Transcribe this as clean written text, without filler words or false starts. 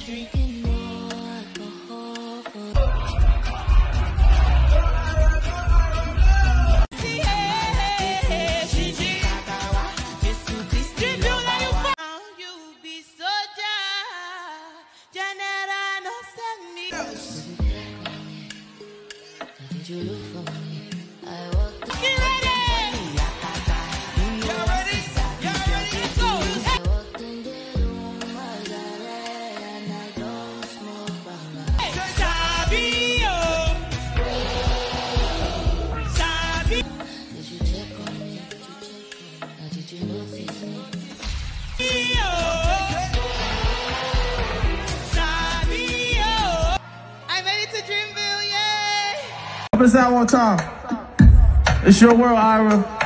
drinking more alcohol for did you look for me? I walked the Get ready! Y'all ready? Y'all ready? Go! I walked in the room, I got red and I don't smoke banga. Sabio! Sabio! Did you check on me? Now did you notice me? Sabio! I made it to Dreamville, yay! Up and down one time. It's your world, Ira.